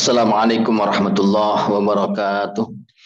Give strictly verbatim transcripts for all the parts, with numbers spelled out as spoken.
Assalamualaikum warahmatullahi wabarakatuh.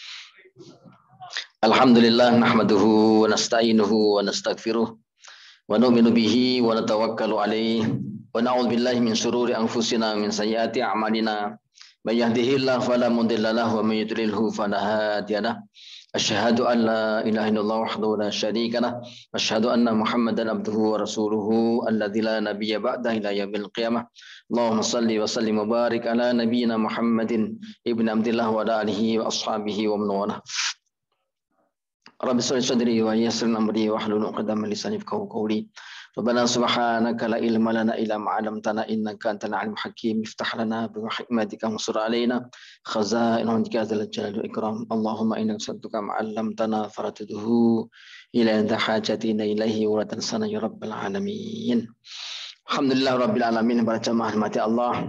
Alhamdulillah nahmaduhu wa nasta'inuhu wa nastaghfiruh wa nu'minu bihi wa natawakkalu alaihi wa na'udzu billahi min syururi anfusina min sayyiati a'malina may yahdihillahu fala mudilla lahu wa may yudlilhu fala hadiya lahu. Asyhadu an la ilaha illallah wahdahu la syarika lah wa asyhadu anna Muhammadan abduhu wa rasuluhu alladzi la nabiyya ba'dahu ila yaumil qiyamah. Allahumma shalli wa sallim wa barik ala nabiyyina Muhammadin ibn Abdillah wa ala alihi wa ashabihi wa man walah. Rabbi shrah sadri wa yassir amri wa hlul 'uqdatam min lisani yafqahu qawli. Rabbana subhanaka la ilma lana illa ma 'allamtana innaka antal alimul hakim. Iftah lana bi hikmatika wa sur alaina khaza'in rahmatika dzal jalali wal ikram. Allahumma inna nas'aluka ma 'allamtana faratuhu ila anta hajatina ilaihi wa tansana ya rabbal alamin. Alhamdulillah rabbil alamin. Para jamaah mati Allah,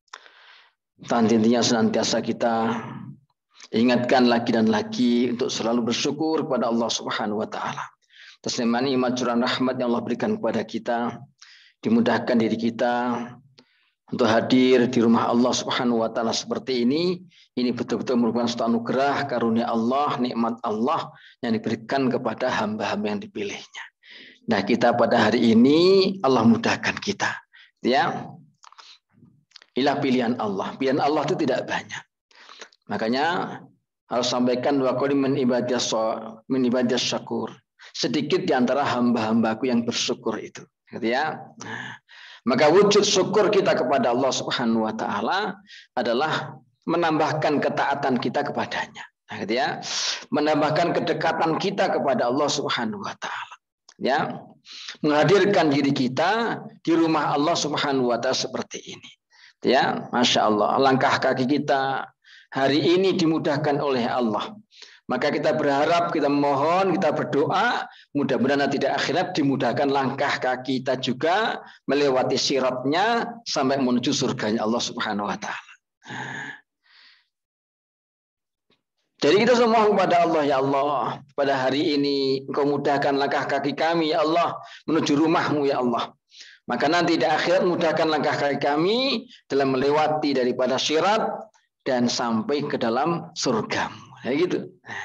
tantinya senantiasa kita ingatkan lagi dan lagi untuk selalu bersyukur kepada Allah Subhanahu wa taala. Taslimah nikmat curahan rahmat yang Allah berikan kepada kita, dimudahkan diri kita untuk hadir di rumah Allah Subhanahu wa taala seperti ini. Ini betul-betul merupakan suatu anugerah karunia Allah, nikmat Allah yang diberikan kepada hamba-hamba yang dipilihnya. Nah, kita pada hari ini Allah mudahkan kita, ya. Inilah pilihan Allah. Pilihan Allah itu tidak banyak. Makanya harus sampaikan wa qul min ibadiyas min ibadiyas syakur. Sedikit di antara hamba-hambaku yang bersyukur itu, gitu ya. Nah, maka wujud syukur kita kepada Allah Subhanahu wa taala adalah menambahkan ketaatan kita kepadanya. Nah, gitu ya. Menambahkan kedekatan kita kepada Allah Subhanahu wa taala. Ya. Menghadirkan diri kita di rumah Allah Subhanahu wa taala seperti ini. Ya, Masya Allah, langkah kaki kita hari ini dimudahkan oleh Allah. Maka kita berharap, kita mohon, kita berdoa, mudah-mudahan nanti di akhirat dimudahkan langkah kaki kita juga melewati siratnya sampai menuju surganya Allah Subhanahu wa taala. Jadi kita semua kepada Allah, ya Allah, pada hari ini Engkau mudahkan langkah kaki kami, ya Allah, menuju rumah-Mu, ya Allah. Maka nanti di akhirat mudahkan langkah kaki kami dalam melewati daripada sirat dan sampai ke dalam surga-Mu. Ya gitu.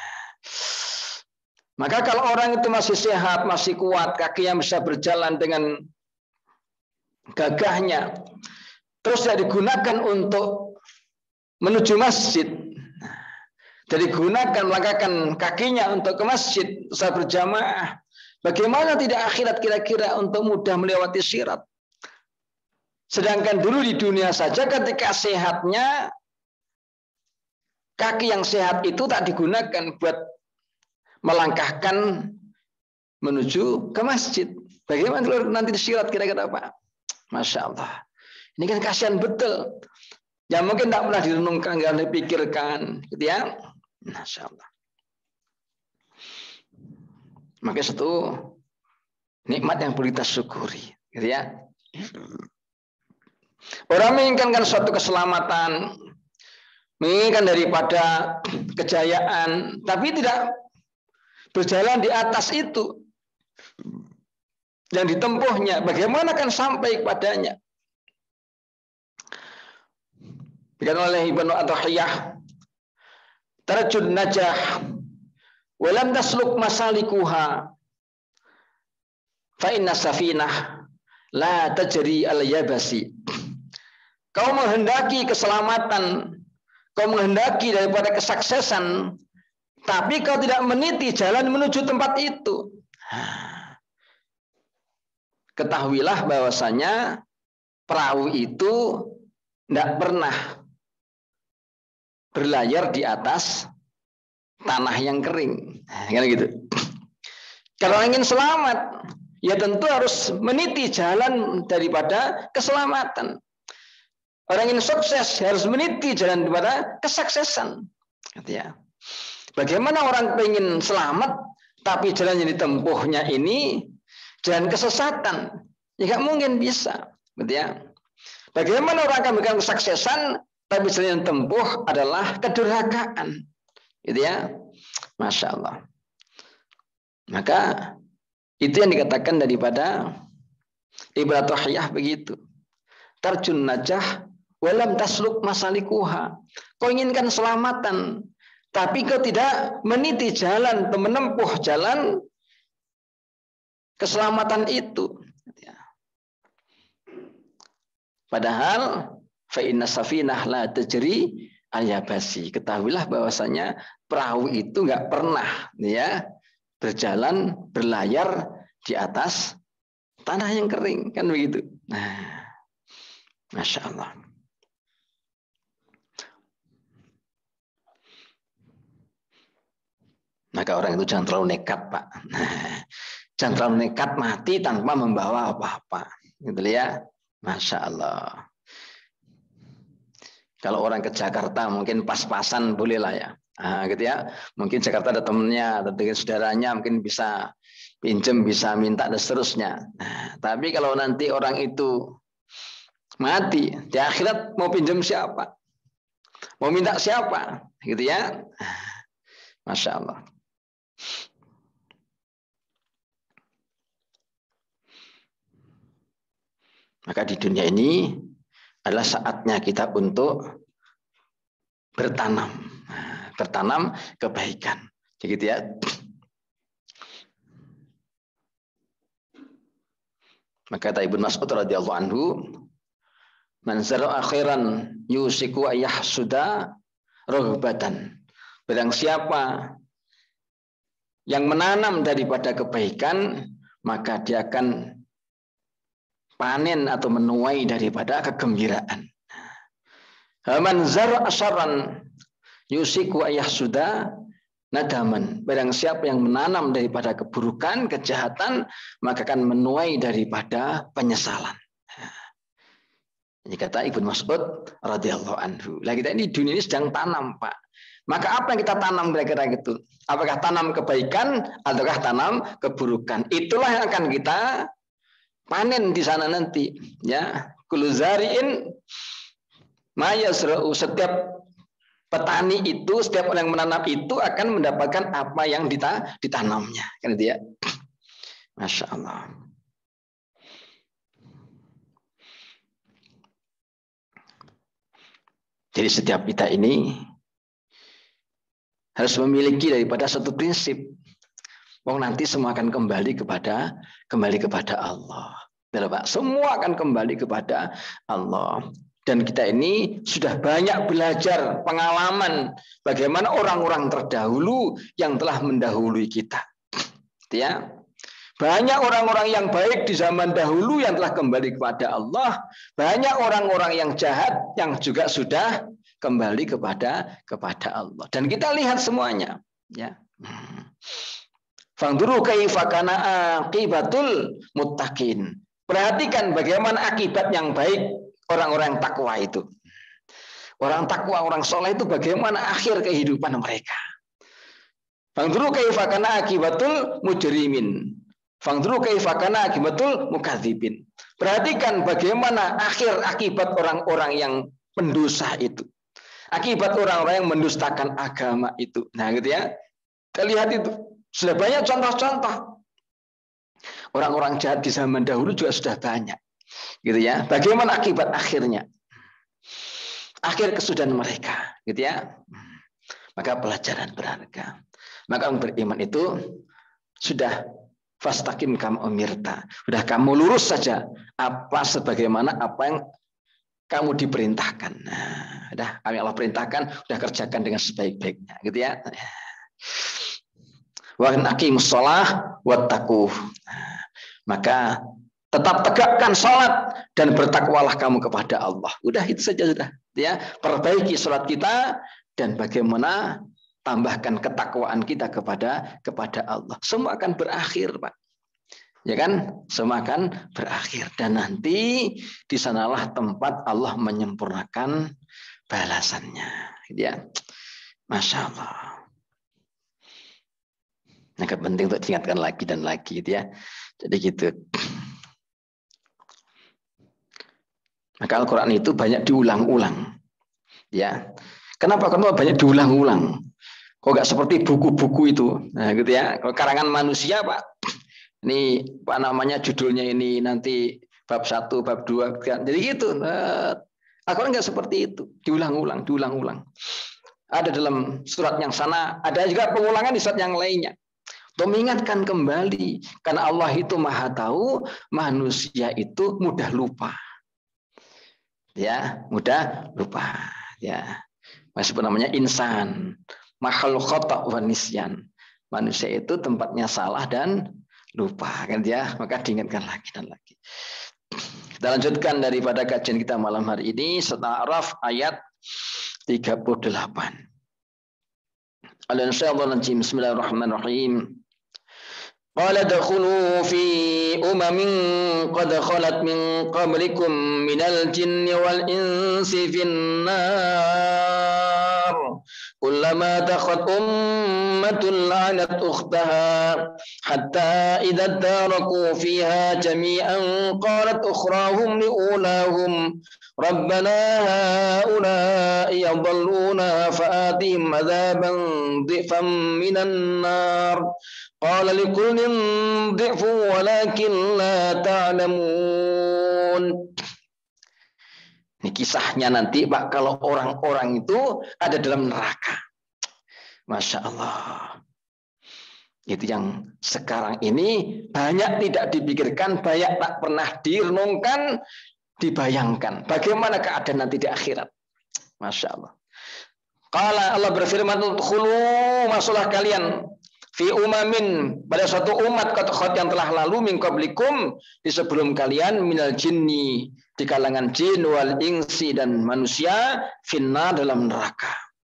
Maka kalau orang itu masih sehat, masih kuat, kakinya bisa berjalan dengan gagahnya, terus tidak digunakan untuk menuju masjid, dan digunakan melangkahkan kakinya untuk ke masjid, usaha berjamaah, bagaimana tidak akhirat kira-kira untuk mudah melewati sirat? Sedangkan dulu di dunia saja ketika sehatnya, kaki yang sehat itu tak digunakan buat melangkahkan menuju ke masjid. Bagaimana kalau nanti disirat kira-kira apa? Masya Allah. Ini kan kasihan betul. Ya mungkin tak pernah direnungkan, tidak dipikirkan, gitu ya. Masya Allah. Maka satu nikmat yang perlu kita syukuri, gitu ya. Orang menginginkan suatu keselamatan, menginginkan daripada kejayaan, tapi tidak berjalan di atas itu yang ditempuhnya. Bagaimana kan sampai kepadanya? Dikatakan oleh Ibnu Athaillah, tarjun najah walam tasluk masalikuha fa inna safinah la tajri al yabasi. Kau menghendaki keselamatan, kau menghendaki daripada kesuksesan, tapi kau tidak meniti jalan menuju tempat itu. Ketahuilah bahwasanya perahu itu tidak pernah berlayar di atas tanah yang kering. Kan gitu. Kalau ingin selamat, ya tentu harus meniti jalan daripada keselamatan. Orang ingin sukses harus meniti jalan daripada kesuksesan. Gitu ya. Bagaimana orang ingin selamat, tapi jalan yang ditempuhnya ini jalan kesesatan? Ya nggak mungkin bisa. Gitu ya. Bagaimana orang akan memberikan kesuksesan, tapi jalan yang tempuh adalah kedurhakaan? Gitu ya. Masya Allah. Maka itu yang dikatakan daripada Ibnu Athaillah begitu. Tarjun najah walam tasluk masalikuha. Kau inginkan selamatan, tapi kau tidak meniti jalan, menempuh jalan keselamatan itu. Padahal fa inna safinah la tajri al-yabasi. Ketahuilah bahwasanya perahu itu nggak pernah ya berjalan berlayar di atas tanah yang kering, kan begitu. Nah, Masya Allah. Maka orang itu jangan terlalu nekat, Pak. Nah, jangan terlalu nekat mati tanpa membawa apa-apa. Gitu ya. Masya Allah. Kalau orang ke Jakarta mungkin pas-pasan boleh lah ya. Nah, gitu ya. Mungkin Jakarta ada temennya, ada dengan saudaranya, mungkin bisa pinjem, bisa minta dan seterusnya. Nah, tapi kalau nanti orang itu mati di akhirat, mau pinjam siapa? Mau minta siapa? Gitu ya. Masya Allah. Maka di dunia ini adalah saatnya kita untuk bertanam, bertanam kebaikan, begitu ya. Maka kata Ibnu Mas'ud radhiyallahu anhu, man zara'a khairan yusiku ayyahsuda raghbatan. Barang siapa yang menanam daripada kebaikan, maka dia akan panen atau menuai daripada kegembiraan. Man zara'a syarran yusiku ayyahsuda nadaman. Barang siapa yang menanam daripada keburukan, kejahatan, maka akan menuai daripada penyesalan. Ini kata Ibnu Mas'ud radhiyallahu anhu. Lah kita ini dunia ini sedang tanam, Pak. Maka apa yang kita tanam kira-kira gitu? Apakah tanam kebaikan ataukah tanam keburukan? Itulah yang akan kita panen di sana nanti, ya. Kullu zari'in ma yasra'u, setiap petani itu, setiap orang yang menanam itu akan mendapatkan apa yang ditanamnya, kan itu ya. Masya Allah. Jadi setiap kita ini harus memiliki daripada satu prinsip. Wong nanti semua akan kembali kepada kembali kepada Allah. Betul, Pak? Semua akan kembali kepada Allah. Dan kita ini sudah banyak belajar pengalaman bagaimana orang-orang terdahulu yang telah mendahului kita. Ya. Banyak orang-orang yang baik di zaman dahulu yang telah kembali kepada Allah. Banyak orang-orang yang jahat yang juga sudah kembali kepada kepada Allah. Dan kita lihat semuanya. Ya. Fangduru kaifa kana aqibatul muttaqin. Perhatikan bagaimana akibat yang baik orang-orang yang takwa itu. Orang takwa, orang soleh itu bagaimana akhir kehidupan mereka. Fangduru kaifa kana aqibatul mujrimin. Fangduru kaifa kana aqibatul mukadzibin. Perhatikan bagaimana akhir akibat orang-orang yang pendosa itu. Akibat orang-orang yang mendustakan agama itu. Nah, gitu ya. Kita lihat itu. Sudah banyak contoh-contoh. Orang-orang jahat di zaman dahulu juga sudah banyak. Gitu ya. Bagaimana akibat akhirnya? Akhir kesudahan mereka, gitu ya. Maka pelajaran berharga. Maka orang beriman itu sudah fastaqim kam umirta. Sudah kamu lurus saja apa sebagaimana apa yang kamu diperintahkan. Nah, sudah kami Allah perintahkan, sudah kerjakan dengan sebaik-baiknya, gitu ya. Wa aqimus shalah wattaqu. Maka tetap tegakkan salat dan bertakwalah kamu kepada Allah. Udah itu saja sudah, ya. Perbaiki salat kita dan bagaimana tambahkan ketakwaan kita kepada kepada Allah. Semua akan berakhir, Pak. Ya kan? Semua akan berakhir dan nanti di sanalah tempat Allah menyempurnakan balasannya. Ya. Masya Allah. Nah, penting untuk diingatkan lagi dan lagi, gitu ya. Jadi gitu. Maka Al-Quran itu banyak diulang-ulang, ya. Kenapa? Karena banyak diulang-ulang. Kok nggak seperti buku-buku itu, nah, gitu ya. Kalau karangan manusia, Pak, ini apa namanya judulnya ini nanti bab satu, bab dua, jadi gitu. Al-Quran nggak seperti itu, diulang-ulang, diulang-ulang. Ada dalam surat yang sana, ada juga pengulangan di surat yang lainnya. Untuk mengingatkan kembali, karena Allah itu maha tahu, manusia itu mudah lupa. Ya, mudah lupa. Ya, masih namanya insan, makhluk khata' wa nisyan. Manusia itu tempatnya salah dan lupa, kan ya? Maka diingatkan lagi dan lagi. Kita lanjutkan daripada kajian kita malam hari ini setelah Araf ayat tiga puluh delapan. Al-Insya-Allah-Najim. Bismillahirrahmanirrahim. Qala dakhulu fi umamin qad khalat min qablikum minal jinni wal insi fin nar. Kullama dakhat ummatun la'anat ukhtaha hatta idza daraku fiha jami'an qalat ukhrahum liulahum Rabbana haula'i yadhalluna fa'atihim adzaban dhifan minan nar. Qala likullin dhi'fun walakin la ta'lamun. Ini kisahnya nanti Pak, kalau orang-orang itu ada dalam neraka. Masya Allah. Itu yang sekarang ini banyak tidak dipikirkan, banyak tak pernah direnungkan, dibayangkan. Bagaimana keadaan nanti di akhirat. Masya Allah. Qala Allah berfirman, udkhulu masuklah kalian fi umamin pada suatu umat khat yang telah lalu min qablikum di sebelum kalian minal jinni di kalangan jin wal insi dan manusia finna dalam neraka.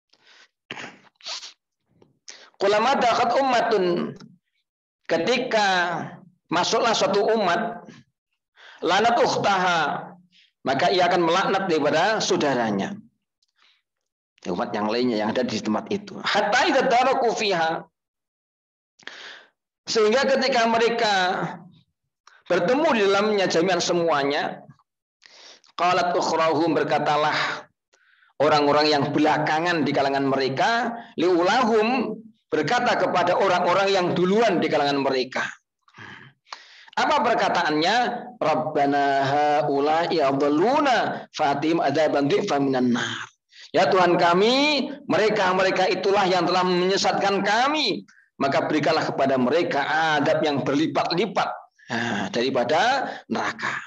Kullama dakhat ummatun ketika masuklah suatu umat lanat ukhtaha maka ia akan melaknat daripada saudaranya. Umat yang lainnya yang ada di tempat itu. Hatta idza daraku fiha sehingga ketika mereka bertemu di dalamnya jami'an semuanya, qalat ukhrahum berkatalah orang-orang yang belakangan di kalangan mereka, liulahum berkata kepada orang-orang yang duluan di kalangan mereka. Apa perkataannya? Rabbana haula'i yadhalluna fatim adzaban dhifan minan nar. Ya Tuhan kami, mereka-mereka itulah yang telah menyesatkan kami. Maka berikanlah kepada mereka adab yang berlipat-lipat nah, daripada neraka.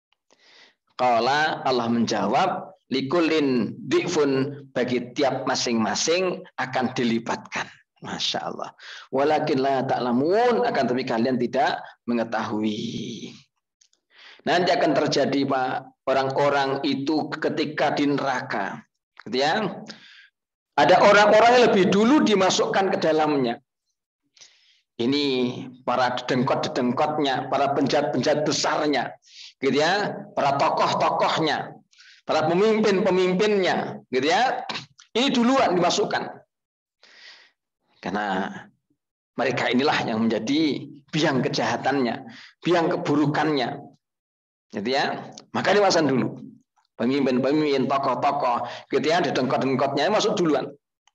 Qala Allah menjawab, likulin dhifun bagi tiap masing-masing akan dilipatkan. Masya Allah. Walakin la ta'lamun akan tapi kalian tidak mengetahui. Nanti akan terjadi Pak, orang-orang itu ketika di neraka. Gitu ya. Ada orang-orang yang lebih dulu dimasukkan ke dalamnya. Ini para dedengkot-dedengkotnya, para penjahat-penjahat besarnya, gitu ya, para tokoh-tokohnya, para pemimpin-pemimpinnya, gitu ya. Ini duluan dimasukkan. Karena mereka inilah yang menjadi biang kejahatannya, biang keburukannya. Gitu ya. Maka dimasukkan dulu. Pemimpin-pemimpin, tokoh-tokoh, gitu ya, dedengkot-dedengkotnya masuk duluan.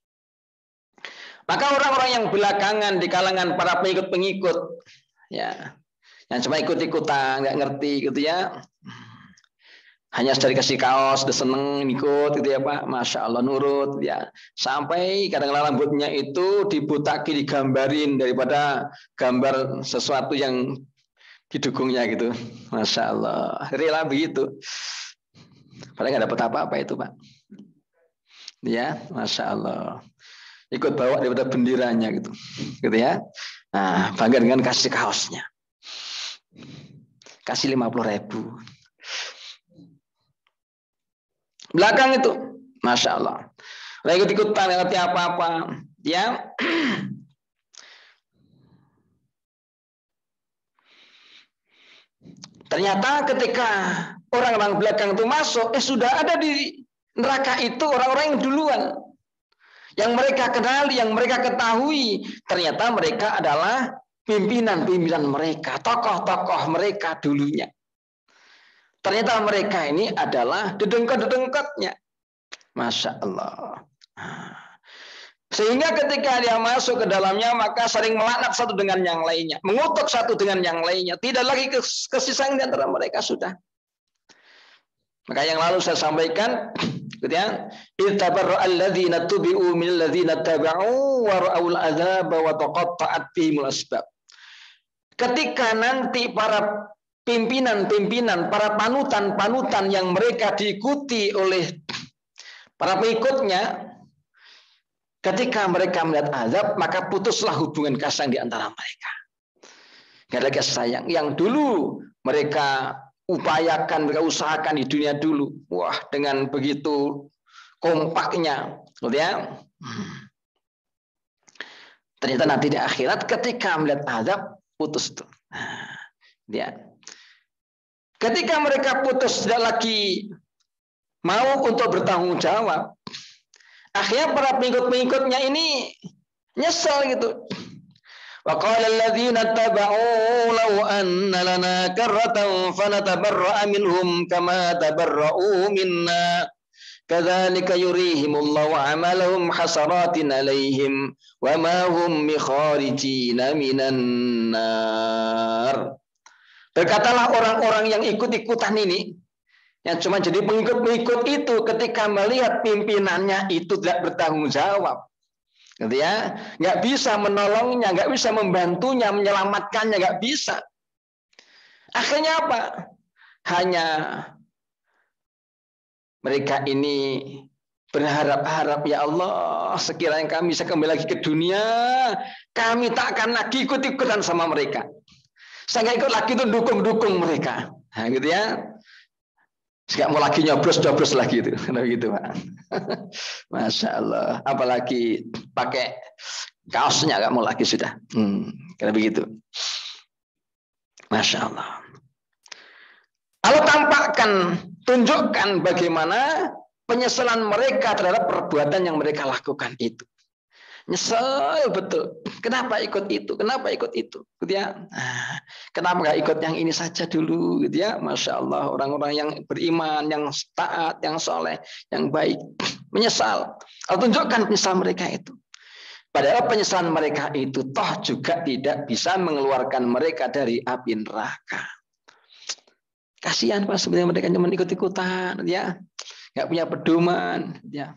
Maka orang-orang yang belakangan di kalangan para pengikut-pengikut, ya, yang cuma ikut-ikutan, nggak ngerti, gitu ya, hanya dari kasih kaos, udah seneng ikut, gitu ya Pak, masya Allah nurut, ya, sampai kadang-kadang rambutnya itu dibutaki, digambarin daripada gambar sesuatu yang didukungnya, gitu, masya Allah, rela begitu, padahal nggak dapat apa-apa itu Pak, ya, masya Allah. Ikut bawa daripada benderanya gitu, gitu ya. Nah, bangga dengan kasih kaosnya, kasih lima puluh ribu. Belakang itu, masya Allah. Lagi ikutan ngerti apa-apa, ya. Ternyata ketika orang-orang belakang itu masuk, eh sudah ada di neraka itu orang-orang yang duluan. Yang mereka kenali, yang mereka ketahui, ternyata mereka adalah pimpinan-pimpinan mereka, tokoh-tokoh mereka dulunya. Ternyata mereka ini adalah dedengkot-dedengkotnya. Masya Allah. Sehingga ketika dia masuk ke dalamnya, maka saling melaknat satu dengan yang lainnya. Mengutuk satu dengan yang lainnya. Tidak lagi kasih sayang di antara mereka sudah. Maka yang lalu saya sampaikan, gitu ya, ittabarra alladzina tubi'u minal ladzina taba'u wa ra'aul adzab wa taqatta'at bihimul asbab. Ketika nanti para pimpinan-pimpinan, para panutan-panutan yang mereka diikuti oleh para pengikutnya, ketika mereka melihat azab, maka putuslah hubungan kasih sayang di antara mereka. Gak ada kasih sayang. Yang dulu mereka upayakan, mereka usahakan di dunia dulu. Wah, dengan begitu kompaknya, gitu ya. Ternyata nanti di akhirat ketika melihat azab, putus tuh. Nah, dia. Ketika mereka putus tidak lagi mau untuk bertanggung jawab, akhirnya para pengikut-pengikutnya ini nyesel gitu. Wa qala alladziina taba'u law anna lana karratan fanatabarra'a minhum kama tabarra'u minna kadzalika yurihimullahu 'amalahum hasaratin 'alaihim wa ma hum bikharijina minan nar. Berkatalah orang-orang yang ikut-ikutan ini, yang cuma jadi pengikut-pengikut itu, ketika melihat pimpinannya itu tidak bertanggung jawab, gitu ya, nggak bisa menolongnya, nggak bisa membantunya, menyelamatkannya, nggak bisa. Akhirnya apa? Hanya mereka ini berharap-harap, ya Allah, sekiranya kami bisa kembali lagi ke dunia, kami tak akan lagi ikut-ikutan sama mereka. Saya nggak ikut lagi tuh dukung-dukung mereka, nah, gitu ya. Nggak mau lagi nyoblos-nyoblos lagi itu, gitu Pak. Masya Allah. Apalagi pakai kaosnya nggak mau lagi sudah. Hmm, karena begitu. Masya Allah. Allah tampakkan, tunjukkan bagaimana penyesalan mereka terhadap perbuatan yang mereka lakukan itu. Nyesel betul. Kenapa ikut itu? Kenapa ikut itu? Gitu ya. Nah, kenapa nggak ikut yang ini saja dulu? Gitu ya. Masya Allah, orang-orang yang beriman, yang taat, yang soleh, yang baik, menyesal. Allah tunjukkan penyesal mereka itu. Padahal penyesalan mereka itu toh juga tidak bisa mengeluarkan mereka dari api neraka. Kasihan Pak, sebenarnya mereka cuma ikut-ikutan, ya, nggak punya pedoman, ya.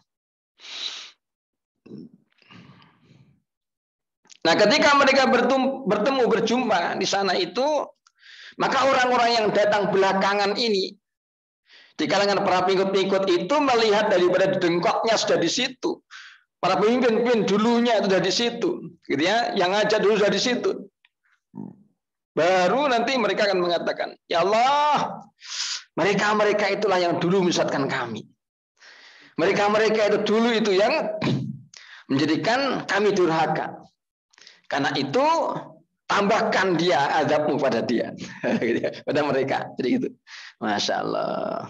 Nah, ketika mereka bertemu, bertemu berjumpa di sana itu, maka orang-orang yang datang belakangan ini, di kalangan para pengikut-pengikut itu melihat daripada dengkotnya sudah di situ, para pemimpin-pemimpin dulunya itu sudah di situ, gitu ya, yang ngajak dulu sudah di situ. Baru nanti mereka akan mengatakan, ya Allah, mereka-mereka itulah yang dulu menyesatkan kami. Mereka-mereka itu dulu itu yang menjadikan kami durhaka. Karena itu tambahkan dia azabmu pada dia, pada mereka. Jadi gitu. Masya Allah.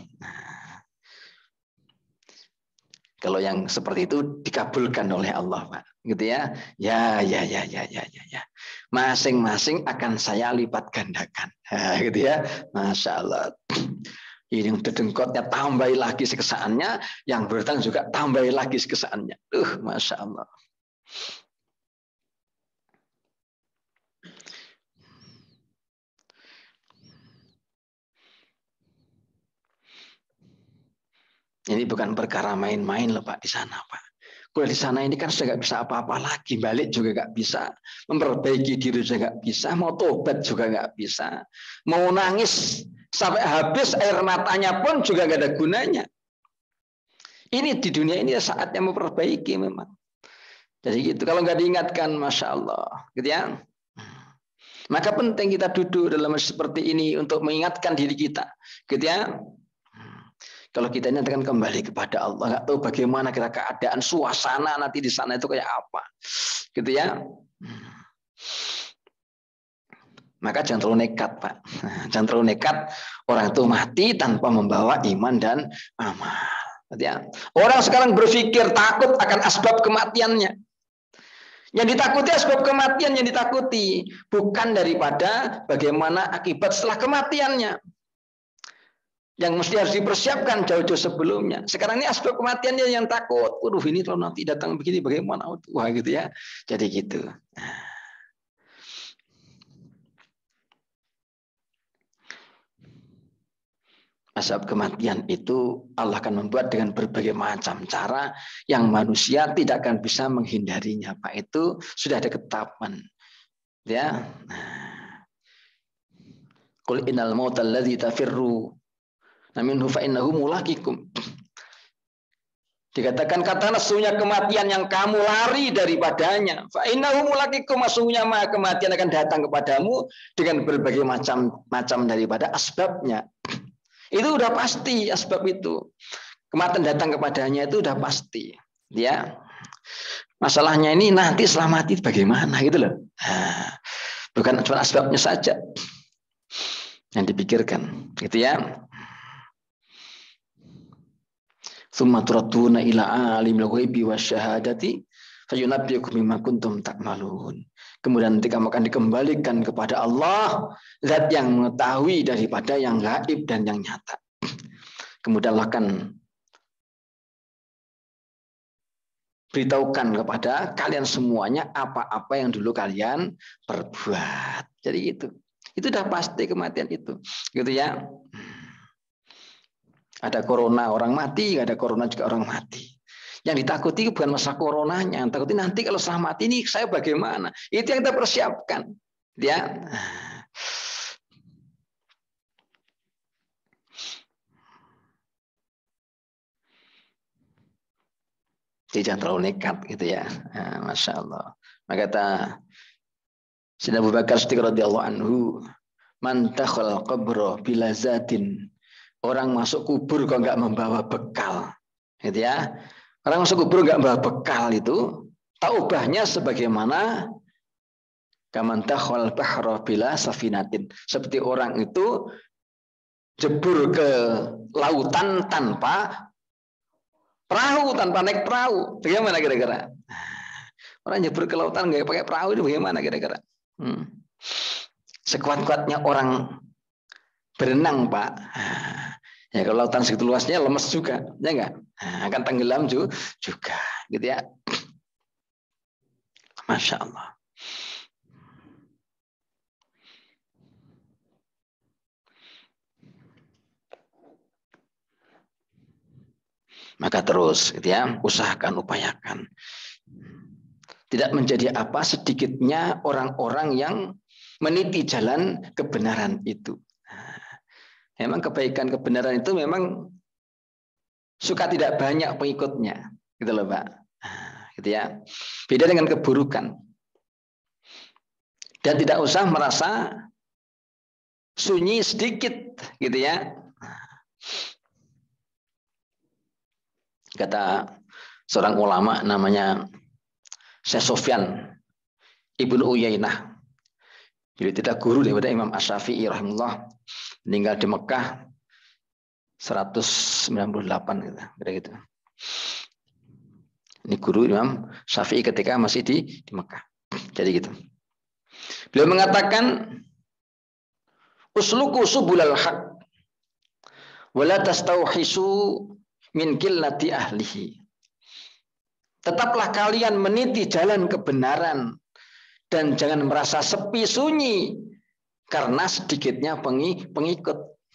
Kalau yang seperti itu dikabulkan oleh Allah, Pak. Gitu ya. Ya, ya, ya, ya, ya, ya, ya. Masing-masing akan saya lipat gandakan. Gitu ya. Masya Allah. Ini udah dengkotnya tambahi lagi sekesaannya, yang bertang juga tambahi lagi sekesaannya. Uh, Masya Allah. Ini bukan perkara main-main loh Pak di sana Pak. Kalau di sana ini kan sudah nggak bisa apa-apa lagi, balik juga nggak bisa, memperbaiki diri juga nggak bisa, mau tobat juga nggak bisa, mau nangis sampai habis air matanya pun juga nggak ada gunanya. Ini di dunia ini saatnya memperbaiki memang. Jadi gitu. Kalau nggak diingatkan, masya Allah, gitu ya. Maka penting kita duduk dalam seperti ini untuk mengingatkan diri kita, gitu ya. Kalau kita ini akan kembali kepada Allah, nggak tahu bagaimana kita keadaan suasana nanti di sana itu kayak apa, gitu ya. Maka jangan terlalu nekat, Pak. Jangan terlalu nekat orang itu mati tanpa membawa iman dan amal. Gitu ya. Orang sekarang berpikir takut akan asbab kematiannya. Yang ditakuti asbab kematian yang ditakuti, bukan daripada bagaimana akibat setelah kematiannya. Yang mesti harus dipersiapkan jauh-jauh sebelumnya. Sekarang ini asbab kematiannya yang takut. Waduh, ini kalau nanti datang begini bagaimana? Wah, gitu ya. Jadi gitu. Asbab kematian itu Allah akan membuat dengan berbagai macam cara yang manusia tidak akan bisa menghindarinya. Pak, itu sudah ada ketetapan. Ya. Qul innal mautal ladzi tafirru minhu fa innahu mulaqikum. Dikatakan katakanlah sesungguhnya kematian yang kamu lari daripadanya. Fa innahu mulaqikum, sesungguhnya kematian akan datang kepadamu dengan berbagai macam macam daripada asbabnya. Itu udah pasti asbab itu. Kematian datang kepadanya itu udah pasti. Ya. Masalahnya ini nanti setelah mati bagaimana gitu loh. Nah, bukan cuma asbabnya saja yang dipikirkan, gitu ya. Tsumma turadduna ila alimil ghaibi wasyahadati fayunabbiukum bima kuntum ta'malun. Kemudian nanti kamu akan dikembalikan kepada Allah, zat yang mengetahui daripada yang gaib dan yang nyata. Kemudian Allah akan beritahukan kepada kalian semuanya apa-apa yang dulu kalian perbuat. Jadi itu. Itu udah pasti kematian itu. Gitu ya. Ada corona orang mati, ada corona juga orang mati. Yang ditakuti bukan masalah coronanya, yang takuti nanti kalau setelah mati ini saya bagaimana? Itu yang kita persiapkan. Ya. Jadi jangan terlalu nekat gitu ya. Nah, Masya Allah. Maka kata Sayyidina Abu Bakar Siddiq radhiyallahu anhu, man takhal qabra bila zatin. Orang masuk kubur kok nggak membawa bekal, gitu ya. Orang masuk kubur nggak membawa bekal itu, taubahnya sebagaimana kaman takhal bahra bila safinatin. Seperti orang itu jebur ke lautan tanpa perahu, tanpa naik perahu. Bagaimana kira-kira? Orang jebur ke lautan nggak pakai perahu itu bagaimana kira-kira? Hmm. Sekuat-kuatnya orang berenang, Pak. Ya kalau lautan segitu luasnya lemes juga, ya enggak? Nah, akan tenggelam juga, gitu ya. Masya Allah. Maka terus, gitu ya, usahakan, upayakan. Tidak menjadi apa sedikitnya orang-orang yang meniti jalan kebenaran itu. Memang kebaikan kebenaran itu memang suka tidak banyak pengikutnya, gitu loh Pak, gitu ya. Beda dengan keburukan. Dan tidak usah merasa sunyi sedikit, gitu ya. Kata seorang ulama namanya Syekh Sofyan Ibnu Uyainah. Jadi tidak guru daripada Imam Asy-Syafi'i rahimahullah, meninggal di Mekah seratus sembilan puluh delapan gitu, gitu. Ini guru Imam Syafi'i ketika masih di di Mekah. Jadi gitu. Beliau mengatakan usluku subulal haq wa la tastauhisu min qillati ahlihi. Tetaplah kalian meniti jalan kebenaran dan jangan merasa sepi sunyi karena sedikitnya pengikut.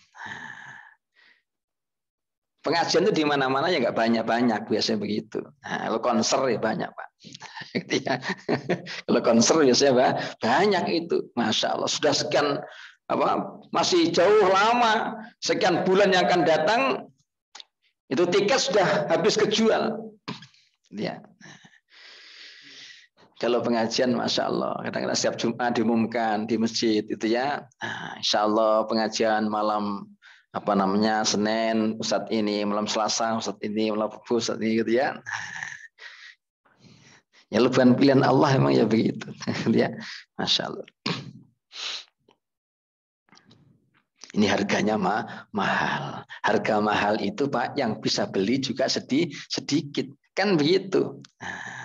Pengajian itu di mana-mana ya nggak banyak-banyak, biasanya begitu. Nah, kalau konser ya banyak Pak. Kalau konser biasanya banyak itu, Masya Allah. Sudah sekian apa masih jauh lama, sekian bulan yang akan datang itu tiket sudah habis kejual. Ya. Kalau pengajian, Masya Allah, kadang-kadang setiap Jumat diumumkan di masjid itu ya, nah, Insya Allah pengajian malam apa namanya Senin Ustadz ini, malam Selasa Ustadz ini, malam Rabu Ustadz ini gitu ya. Ya lu bukan pilihan Allah emang ya begitu, ya, Masya Allah. Ini harganya mah, mahal. Harga mahal itu Pak yang bisa beli juga sedih, sedikit, kan begitu. Nah.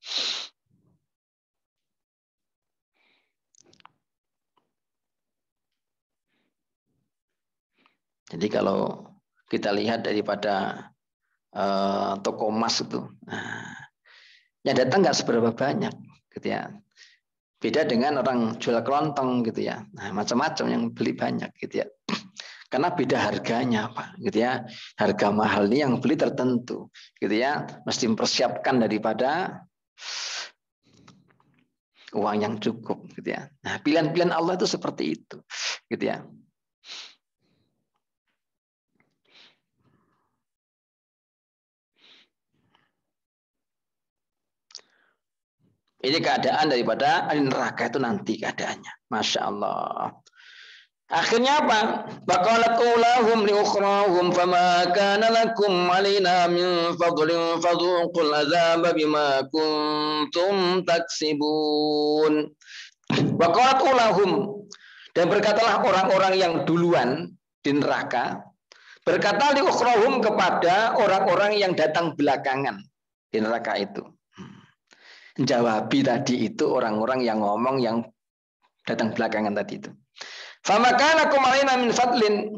Jadi kalau kita lihat daripada uh, toko emas itu, nah, yang datang nggak seberapa banyak, gitu ya. Beda dengan orang jual kelontong, gitu ya. Nah, macam-macam yang beli banyak, gitu ya. Karena beda harganya, Pak, gitu ya. Harga mahal ini yang beli tertentu, gitu ya. Mesti mempersiapkan daripada uang yang cukup, gitu ya. Nah, pilihan-pilihan Allah itu seperti itu, gitu ya. Ini keadaan daripada ahli neraka itu nanti keadaannya. Masya Allah. Akhirnya apa? Baqalat ulahum li ukhrahum fama kana lakum alaina min fadlin fadhuqul azaba bima kuntum taksibun. Baqalat ulahum, dan berkatalah orang-orang yang duluan di neraka, berkata li ukhrahum kepada orang-orang yang datang belakangan di neraka itu. Jawabi tadi itu orang-orang yang ngomong yang datang belakangan tadi itu. Famakana kumaina min fadlin.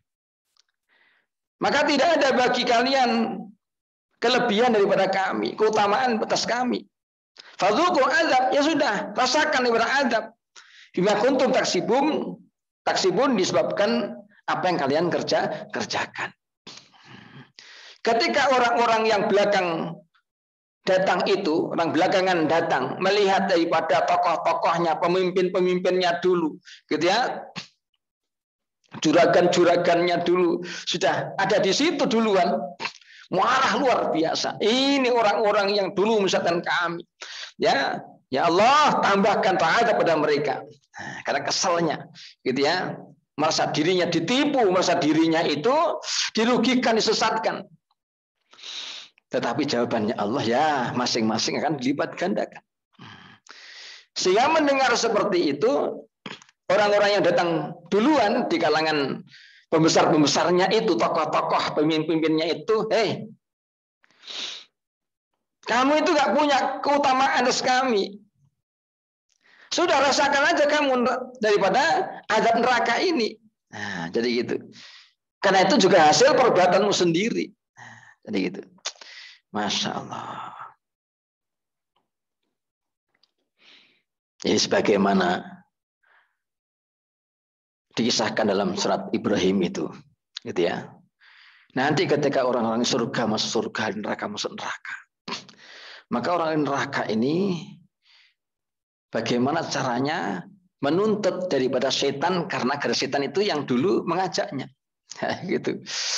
Maka tidak ada bagi kalian kelebihan daripada kami, keutamaan atas kami. Fadzuqu azab, ya sudah, rasakan daripada azab. Bima kuntum taksibun, taksibun disebabkan apa yang kalian kerja kerjakan. Ketika orang-orang yang belakang datang itu, orang belakangan datang, melihat daripada tokoh-tokohnya, pemimpin-pemimpinnya dulu, gitu ya, juragan-juragannya dulu, sudah ada di situ duluan, marah luar biasa. Ini orang-orang yang dulu menyesatkan kami, ya, ya Allah, tambahkan taat kepada mereka, nah, karena keselnya, gitu ya, merasa dirinya ditipu, merasa dirinya itu dirugikan, disesatkan. Tetapi jawabannya Allah, ya masing-masing akan dilipat gandakan. Sehingga mendengar seperti itu, orang-orang yang datang duluan di kalangan pembesar-pembesarnya itu, tokoh-tokoh pemimpin-pemimpinnya itu, hei, kamu itu gak punya keutamaan atas kami. Sudah rasakan aja kamu daripada azab neraka ini. Nah, jadi gitu. Karena itu juga hasil perbuatanmu sendiri. Nah, jadi gitu. Masya Allah. Ini sebagaimana dikisahkan dalam surat Ibrahim itu, gitu ya. Nanti ketika orang-orang surga masuk surga, neraka masuk neraka, maka orang neraka ini bagaimana caranya menuntut daripada setan, karena gara setan itu yang dulu mengajaknya, gitu.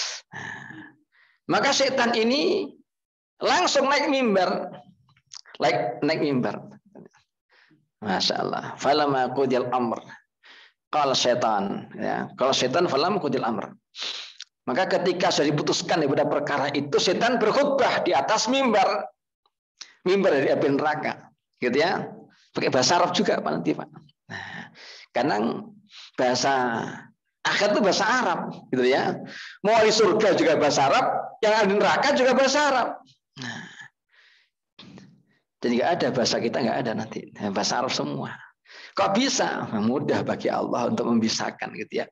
Maka setan ini langsung naik mimbar, naik naik mimbar. Masya Allah. Falamma qudiyal amr, qala setan, ya. Kalau setan falamma qudiyal amr. Maka ketika sudah diputuskan daripada perkara itu, setan berkhutbah di atas mimbar, mimbar dari api neraka, gitu ya. Pakai bahasa Arab juga Pak nanti Pak. Nah, kadang bahasa akhir itu bahasa Arab, gitu ya. Mau di surga juga bahasa Arab, yang ada di neraka juga bahasa Arab. Nah, jadi nggak ada bahasa kita, nggak ada nanti bahasa Arab semua. Kok bisa? Mudah bagi Allah untuk membisahkan, gitu ya.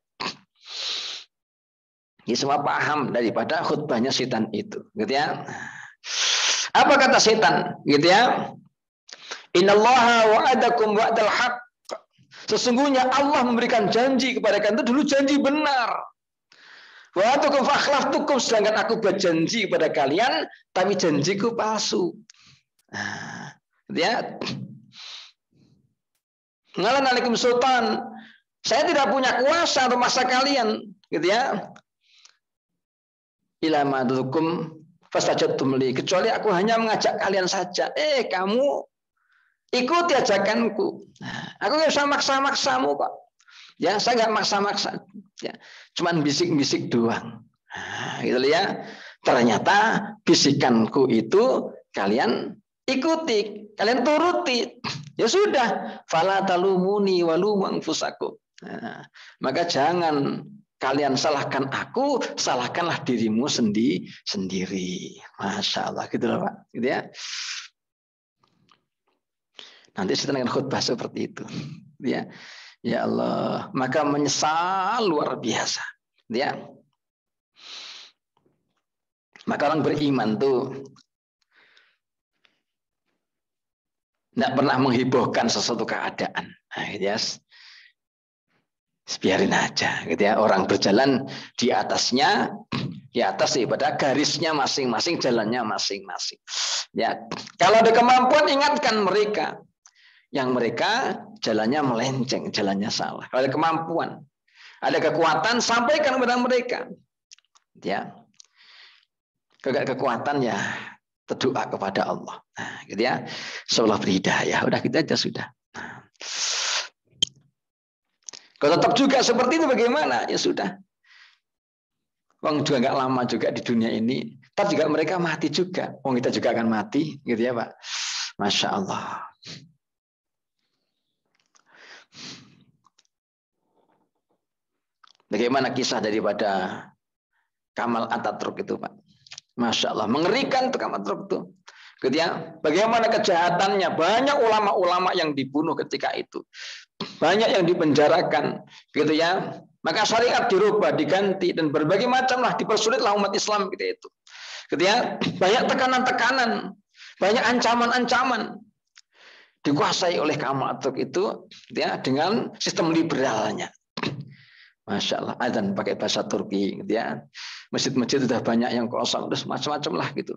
Ini semua paham daripada khutbahnya setan itu, gitu ya. Apa kata setan, gitu ya? Innallaha wa'adakum wa'dal haqq. Sesungguhnya Allah memberikan janji kepada kalian itu dulu janji benar. Wa'atukum fakhlaftukum, sedangkan aku berjanji kepada kalian, tapi janjiku palsu. Nah, ya. Ngalan alaikum sultan. Saya tidak punya kuasa untuk masa kalian, gitu ya. Ila madukum fastajabtum li, kecuali aku hanya mengajak kalian saja. Eh, kamu ikuti ajakanku. Nah, aku nggak usah maksa-maksamu kok. Ya, saya nggak maksa-maksa. Ya, cuman bisik-bisik doang. Nah, gitu ya. Ternyata bisikanku itu kalian ikuti, kalian turuti. Ya sudah, fala talumuni walumu anfusakum. Nah, maka jangan kalian salahkan aku, salahkanlah dirimu sendi sendiri. Masya Allah, gitu loh Pak. Gitu ya. Nanti setan akan khutbah seperti itu. Ya, ya Allah, maka menyesal luar biasa. Ya. Maka orang beriman tuh tidak pernah menghiburkan sesuatu keadaan. Nah, gitu ya. biarin aja gitu ya. Orang berjalan di atasnya, di atas daripada garisnya masing-masing, jalannya masing-masing. Ya, kalau ada kemampuan ingatkan mereka. Yang mereka jalannya melenceng, jalannya salah. Kalau ada kemampuan, ada kekuatan, sampaikan kepada mereka. Ya, kegak kekuatan ya berdoa kepada Allah. Nah, gitu ya. Seolah berhidayah. Udah kita aja sudah. Nah. Kalau tetap juga seperti itu bagaimana? Ya sudah. Wong juga nggak lama juga di dunia ini. Tapi juga mereka mati juga. Wong kita juga akan mati, gitu ya Pak. Masya Allah. Bagaimana kisah daripada Kamal Ataturk itu Pak? Masya Allah. Mengerikan itu Kamal Ataturk itu. Gitu ya. Bagaimana kejahatannya. Banyak ulama-ulama yang dibunuh ketika itu. Banyak yang dipenjarakan, gitu ya. Maka syariat dirubah, diganti dan berbagai macam lah dipersulitlah umat Islam gitu itu. Gitu ya. Banyak tekanan-tekanan, banyak ancaman-ancaman dikuasai oleh Kamal Ataturk itu ya dengan sistem liberalnya. Masya Allah, azan pakai bahasa Turki, gitu ya. Masjid-masjid sudah banyak yang kosong, terus macam-macam lah gitu.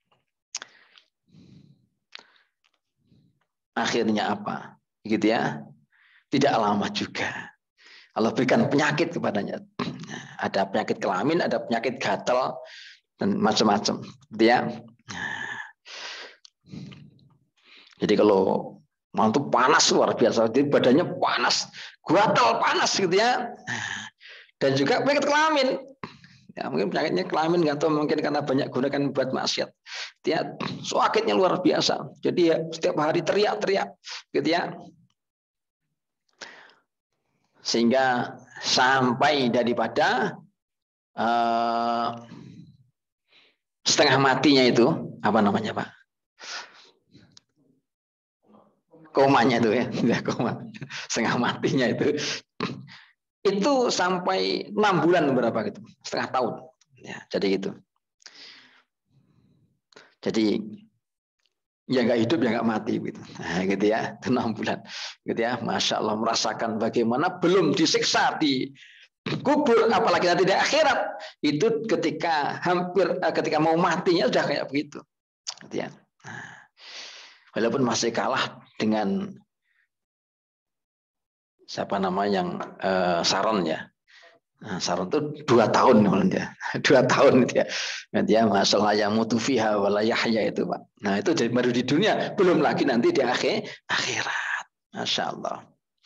Akhirnya apa? Gitu ya. Tidak lama juga Allah berikan penyakit kepadanya. Ada penyakit kelamin, ada penyakit gatal dan macam-macam. Dia, jadi kalau mau tuh panas luar biasa, jadi badannya panas, gatal panas gitu ya. Dan juga penyakit kelamin. Ya, mungkin penyakitnya kelamin nggak tahu, mungkin karena banyak gunakan buat maksiat. Dia sakitnya luar biasa. Jadi ya, setiap hari teriak-teriak, gitu ya. Sehingga sampai daripada uh, setengah matinya itu, apa namanya Pak? Komanya itu ya, ya koma. Setengah matinya itu, itu sampai enam bulan berapa gitu, setengah tahun. Ya, jadi gitu. Jadi ya nggak hidup ya nggak mati gitu, nah, gitu ya, enam bulan, gitu ya. Masya Allah, merasakan bagaimana belum disiksa di kubur, apalagi nanti di akhirat itu ketika hampir ketika mau matinya sudah kayak begitu, gitu ya. Nah, walaupun masih kalah dengan siapa nama yang uh, Saron ya. Nah, Saron itu dua tahun ya, dua tahun dia, dia masalah yang mutufiha walayahya itu Pak. Nah itu baru di dunia, belum lagi nanti di akhir akhirat. Masya Allah.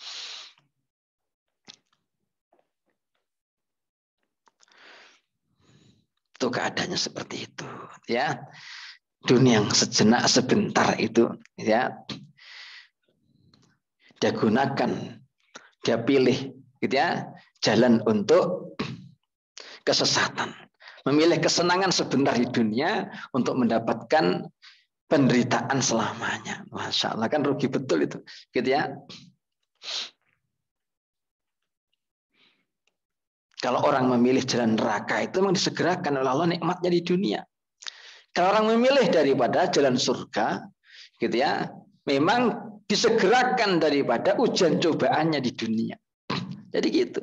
Itu keadaannya seperti itu, ya. Dunia yang sejenak sebentar itu, ya. Dia gunakan, dia pilih, gitu ya, jalan untuk kesesatan, memilih kesenangan sebentar di dunia untuk mendapatkan penderitaan selamanya. Masya Allah, kan rugi betul itu, gitu ya. Kalau orang memilih jalan neraka itu memang disegerakan oleh Allah nikmatnya di dunia. Kalau orang memilih daripada jalan surga, gitu ya, memang disegerakan daripada ujian cobaannya di dunia. Jadi gitu.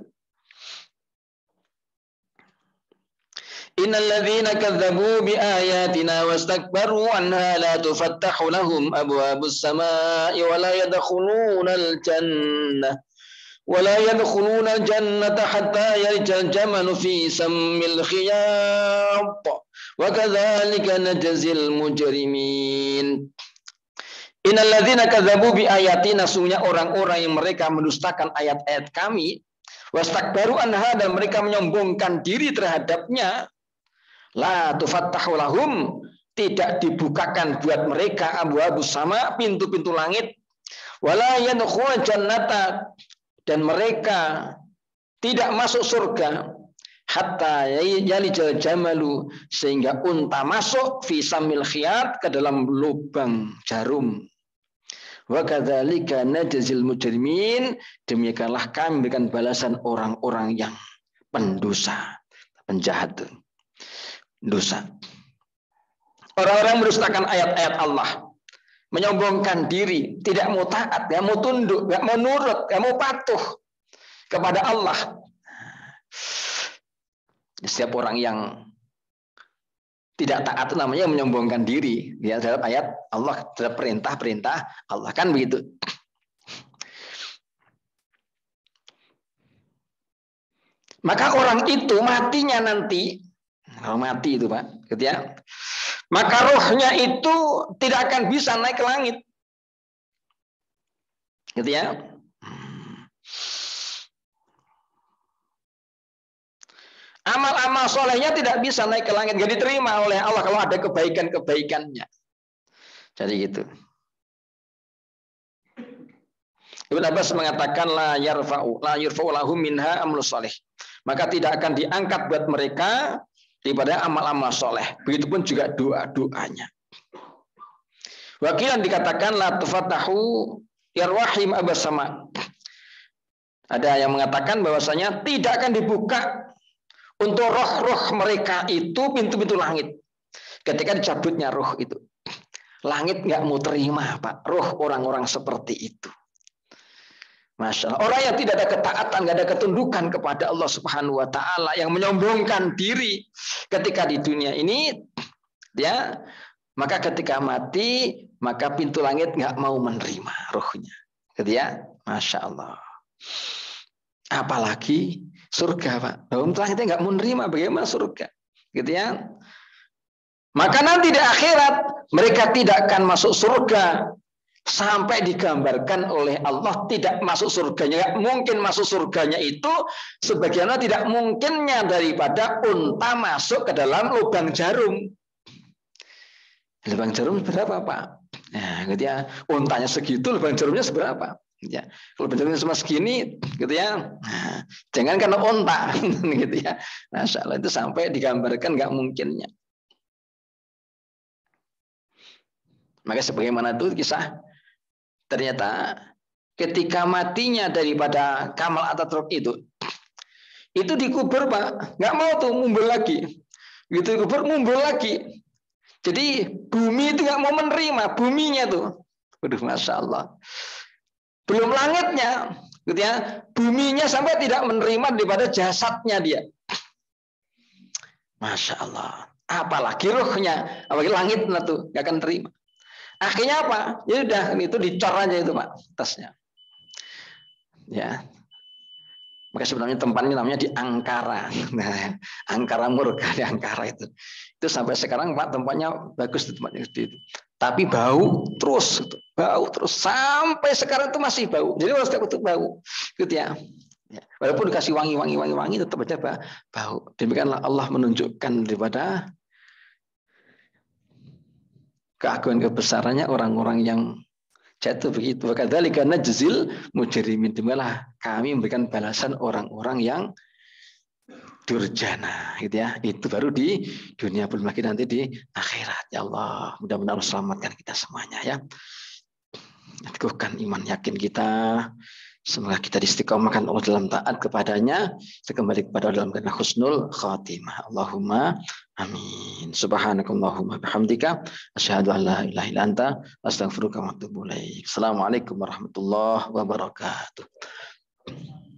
Innal ladzina kadzdzabu bi ayatina wastakbaru anha la tufattahu lahum abwabus samaa'i wa la yadkhulunal jannah wa la yadkhulunal jannata hatta yalijal jamalu fi sammil khiyat wa kadzalika najzil mujrimin. Innal ladzina kadzdzabu bi ayatina, sungguhnya orang-orang yang mereka mendustakan ayat-ayat kami, wastakbaru anha, dan mereka menyombongkan diri terhadapnya, la tufattahu lahum, tidak dibukakan buat mereka abwabus sama, pintu-pintu langit, wala yadkhulul jannata, dan mereka tidak masuk surga, hatta yalijal jamalu, sehingga unta masuk fi samil khiyat, ke dalam lubang jarum. Wa kadzalika najzil mujrimin, demikianlah kami memberikan balasan orang-orang yang pendosa, penjahat, dosa. Orang-orang mendustakan ayat-ayat Allah, menyombongkan diri, tidak mau taat, tidak mau tunduk, tidak mau nurut, tidak mau patuh kepada Allah. Setiap orang yang tidak taat namanya menyombongkan diri. Ya, dalam ayat Allah terhadap perintah-perintah Allah kan begitu. Maka orang itu matinya nanti, kalau mati itu Pak, gitu ya. Maka rohnya itu tidak akan bisa naik ke langit. Gitu ya. Amal-amal solehnya tidak bisa naik ke langit, jadi diterima oleh Allah kalau ada kebaikan-kebaikannya. Jadi gitu. Ibnu Abbas mengatakan la yarfa'u la yurfa'u lahum minha amlus soleh. Maka tidak akan diangkat buat mereka daripada amal-amal soleh. Begitupun juga doa-doanya. Wakilan dikatakan la tufatahu yarwahim abasama. Ada yang mengatakan bahwasanya tidak akan dibuka untuk roh-roh mereka itu pintu-pintu langit. Ketika dicabutnya roh itu. Langit nggak mau terima, Pak. Roh orang-orang seperti itu. Masya Allah. Orang yang tidak ada ketaatan, nggak ada ketundukan kepada Allah Subhanahu Wa Taala, yang menyombongkan diri ketika di dunia ini, ya, maka ketika mati, maka pintu langit nggak mau menerima rohnya. Gitu ya, Masya Allah. Apalagi surga, Pak. Dalam langitnya nggak mau menerima, bagaimana surga? Gitu ya. Maka nanti di akhirat mereka tidak akan masuk surga sampai digambarkan oleh Allah tidak masuk surganya. Nggak mungkin masuk surganya itu sebagaimana tidak mungkinnya daripada unta masuk ke dalam lubang jarum. Lubang jarum berapa, Pak? Nah, gitu ya. Untanya segitu, lubang jarumnya seberapa? Ya, kalau bentuknya cuma segini, gitu ya. Nah, jangan karena unta, gitu ya. Masya Allah, itu sampai digambarkan nggak mungkinnya. Maka sebagaimana itu kisah, ternyata ketika matinya daripada Kamal Ataturk itu, itu dikubur, Pak. Nggak mau tuh mundur lagi. Gitu dikubur, mundur lagi. Jadi bumi itu nggak mau menerima, buminya tuh. Waduh, Masya Allah. Belum langitnya, gitu ya. Buminya sampai tidak menerima daripada jasadnya dia. Masya Allah. Apalagi rohnya, apalagi langitnya tuh nggak akan terima. Akhirnya apa? Ya udah, itu dicor aja itu, Pak, tasnya. Ya. Maka sebenarnya tempatnya namanya di Angkara. Nah, Angkara Murga di Angkara itu. Itu sampai sekarang, Pak, tempatnya bagus itu tempatnya itu. Tapi bau terus, bau terus sampai sekarang itu masih bau. Jadi harus setiap itu bau, gitu ya. Ya. Walaupun dikasih wangi-wangi, wangi-wangi, tetap aja bau. Demikianlah Allah menunjukkan daripada keagungan kebesarannya orang-orang yang jatuh begitu. Kadzalika najzil mujrimin. Demikianlah kami memberikan balasan orang-orang yang durjana, gitu ya. Itu baru di dunia, belum lagi nanti di akhirat. Ya Allah, mudah-mudahan Allah selamatkan kita semuanya ya. Teguhkan iman yakin kita. Semoga kita istiqomahkan Allah dalam taat kepadanya, kembali kepada Allah dalam keadaan husnul khatimah. Allahumma amin. Subhanakallahumma bihamdika asyhadu an la ilaha illa anta astaghfiruka wa atubu ilaik. Assalamualaikum warahmatullahi wabarakatuh.